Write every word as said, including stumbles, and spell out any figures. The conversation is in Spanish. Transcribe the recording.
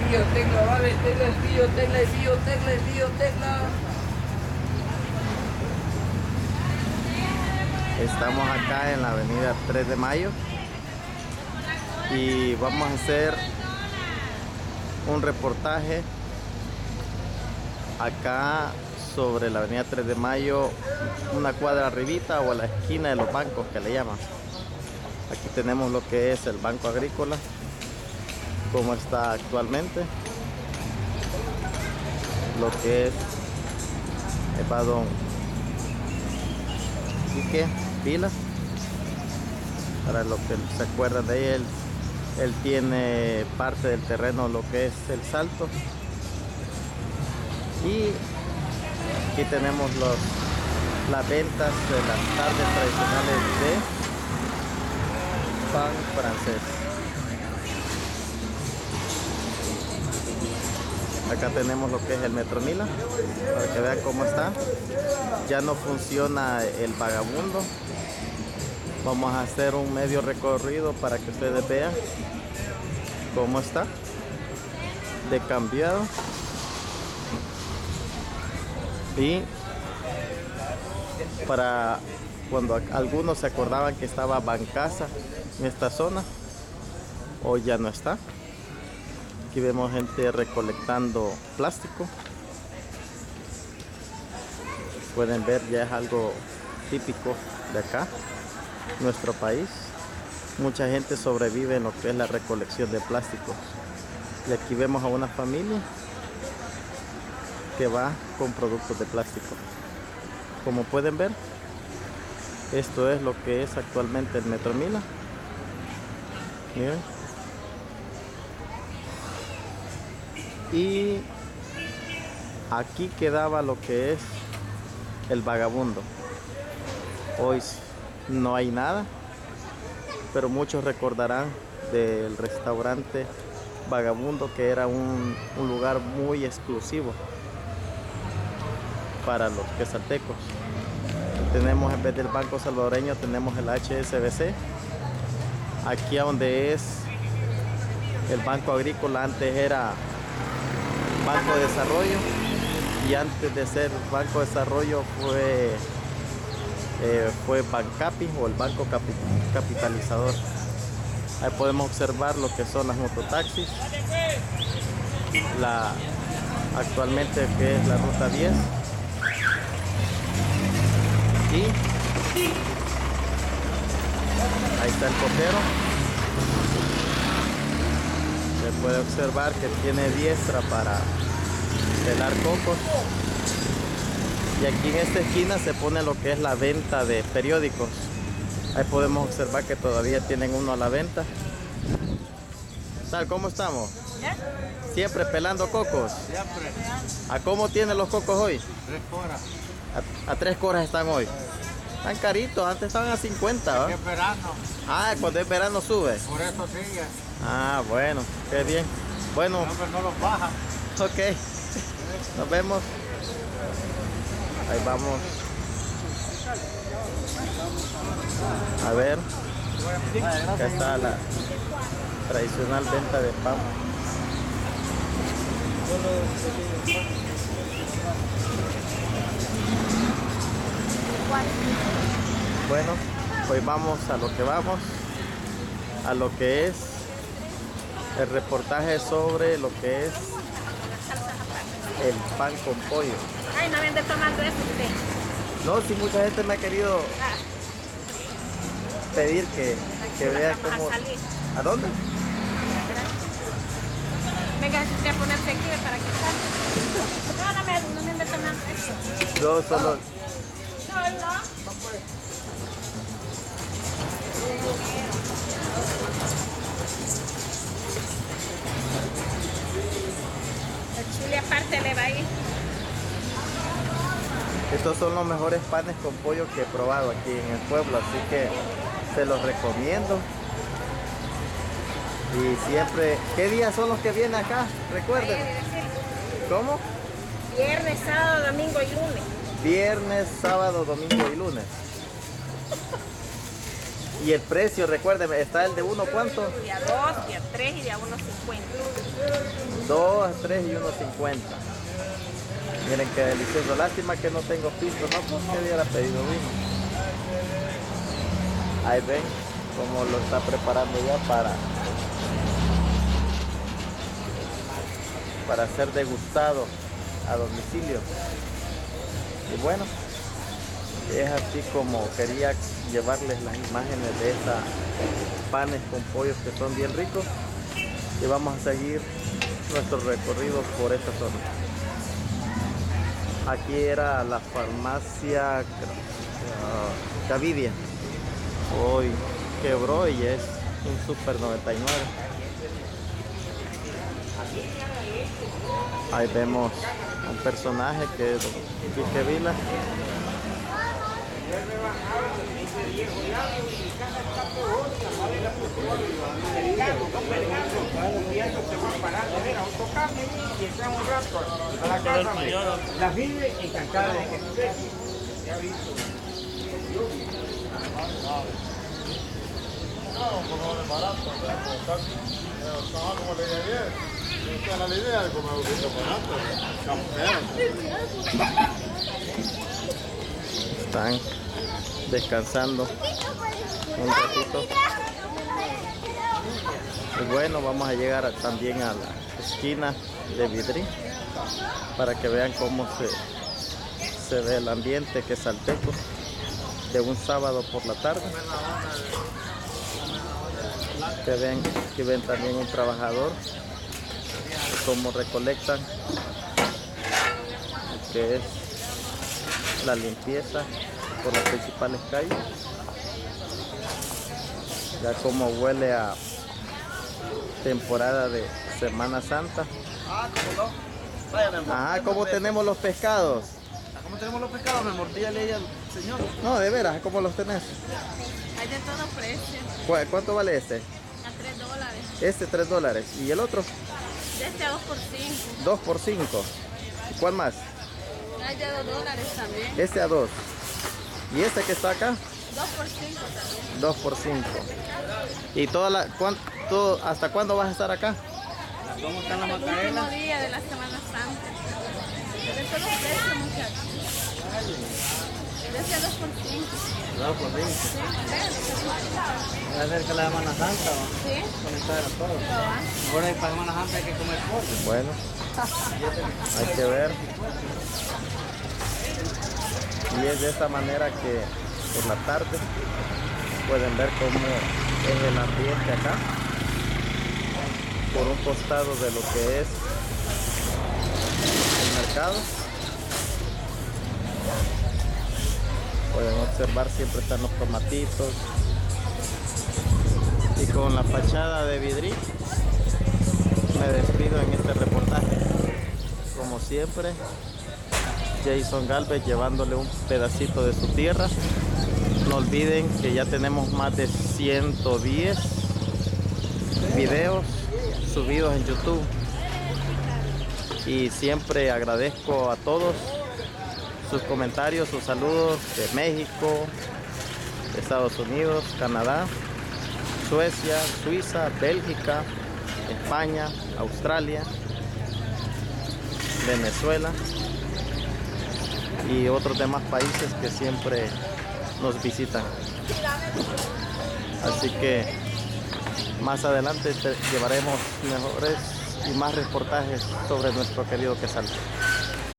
Biotecla, vale, Tecla es Biotecla, es Biotecla, es Biotecla. Estamos acá en la avenida tres de mayo y vamos a hacer un reportaje acá sobre la avenida tres de mayo, una cuadra arribita o a la esquina de los bancos que le llaman. Aquí tenemos lo que es el Banco Agrícola, como está actualmente, lo que es el Badón Quique Vila, para los que se acuerdan de él. Él tiene parte del terreno, lo que es el Salto, y aquí tenemos los, las ventas de las tardes tradicionales de pan francés. Acá tenemos lo que es el Metro Mila, para que vean cómo está. Ya no funciona el vagabundo. Vamos a hacer un medio recorrido para que ustedes vean cómo está de cambiado. Y para cuando algunos se acordaban que estaba Bancasa en esta zona, hoy ya no está. Aquí vemos gente recolectando plástico. Pueden ver, ya es algo típico de acá, nuestro país. Mucha gente sobrevive en lo que es la recolección de plásticos. Y aquí vemos a una familia que va con productos de plástico. Como pueden ver, esto es lo que es actualmente el Metro Mila. Miren. Y aquí quedaba lo que es el vagabundo. Hoy no hay nada, pero muchos recordarán del restaurante Vagabundo, que era un, un lugar muy exclusivo para los quesaltecos. Tenemos, en vez del Banco Salvadoreño, tenemos el H S B C. Aquí a donde es el Banco Agrícola, antes era Banco de Desarrollo, y antes de ser Banco de Desarrollo fue eh, fue Bancapi, o el Banco Capi, Capitalizador. Ahí podemos observar lo que son las mototaxis, la actualmente que es la ruta diez, y ahí está el cojero. Se puede observar que tiene diestra para pelar cocos. Y aquí en esta esquina se pone lo que es la venta de periódicos. Ahí podemos observar que todavía tienen uno a la venta. ¿Tal? ¿Cómo estamos? ¿Ya? Siempre pelando cocos. Siempre. ¿A cómo tienen los cocos hoy? Tres horas. A, a tres coras están hoy. Están caritos, antes estaban a cincuenta, ¿va? Es verano. Ah, cuando es verano sube. Por eso sigue. Ah, bueno, qué bien. Bueno, No, no los baja. ok. Nos vemos. Ahí vamos. A ver. Acá está la tradicional venta de pan. Bueno, hoy vamos a lo que vamos, a lo que es el reportaje sobre lo que es el pan con pollo. Ay, no vende tomando eso usted. No, si mucha gente me ha querido Ah, pedir que, que vea vamos cómo... a salir. ¿A dónde? Venga, si usted a ponerse aquí para que salga. No, no me, no me ande tomando eso. Yo solo... No, no. El chile aparte le va a ir. Estos son los mejores panes con pollo que he probado aquí en el pueblo, así que se los recomiendo. Y siempre... ¿Qué días son los que vienen acá? Recuerden. ¿Cómo? Viernes, sábado, domingo y lunes. Viernes, sábado, domingo y lunes. Y el precio, recuérdeme, está el de uno, ¿cuánto? Día dos, día tres y día uno cincuenta. dos, tres y uno cincuenta. Miren qué delicioso. Lástima que no tengo pisto, no porque hubiera pedido vino. Ahí ven cómo lo está preparando ya para, para ser degustado a domicilio. Y bueno, es así como quería llevarles las imágenes de estas panes con pollos que son bien ricos. Y vamos a seguir nuestro recorrido por esta zona. Aquí era la farmacia uh, Cavidia. Hoy quebró y es un Super noventa y nueve. Ahí vemos un personaje que es Quique Vila. Las vive encantadas de que esté. Ya ha visto. No, como de barato, casi. Estaba como le dije ayer. Esa era la idea de comer un poquito barato. Están descansando un ratito. Y bueno, vamos a llegar a, también a la esquina de Vidrí para que vean cómo se, se ve el ambiente que es salteco de un sábado por la tarde. Que ven, que ven también un trabajador cómo recolectan lo que es la limpieza por las principales calles. Ya como huele a temporada de Semana Santa. Ah, ¿cómo no? Vaya, mi amor. Ajá, ¿cómo tenemos los pescados? ¿Cómo tenemos los pescados, mi amor? Dígale ella al señor. No, de veras, ¿cómo los tenés? Hay de todo precio. ¿Cu- ¿Cuánto vale este? A tres dólares. Este tres dólares. ¿Y el otro? De este a dos por cinco. dos por cinco. ¿Y cuál más? Hay de dos dólares también. Este a dos. ¿Y este que está acá? Dos por cinco también. dos por cinco. ¿Y toda la, cuánto, hasta cuándo vas a estar acá? ¿Cómo están las El último macarelas? día de la Semana Santa. De todos precios, muchachos. De este a dos por cinco. No, pues sí. Sí, Va a ser que la Semana Santa va sí. a conectar a todos. Lo va. Ahora para Semana Santa hay que comer pollo. Bueno, hay que ver. Y es de esta manera que por la tarde pueden ver cómo es el ambiente acá. Por un costado de lo que es el mercado. Pueden observar, siempre están los tomatitos. Y con la fachada de Vidrí me despido en este reportaje. Como siempre, Jason Galvez llevándole un pedacito de su tierra. No olviden que ya tenemos más de ciento diez videos subidos en YouTube. Y siempre agradezco a todos sus comentarios, sus saludos de México, de Estados Unidos, Canadá, Suecia, Suiza, Bélgica, España, Australia, Venezuela y otros demás países que siempre nos visitan. Así que más adelante te llevaremos mejores y más reportajes sobre nuestro querido quesal.